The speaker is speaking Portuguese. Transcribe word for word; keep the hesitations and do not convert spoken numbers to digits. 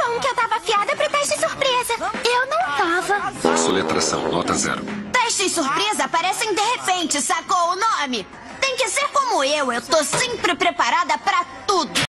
um que eu tava afiada pro teste surpresa. Eu não tava. Soletração, nota zero. Testes surpresa aparecem de repente, sacou o nome? Tem que ser como eu, eu tô sempre preparada pra tudo.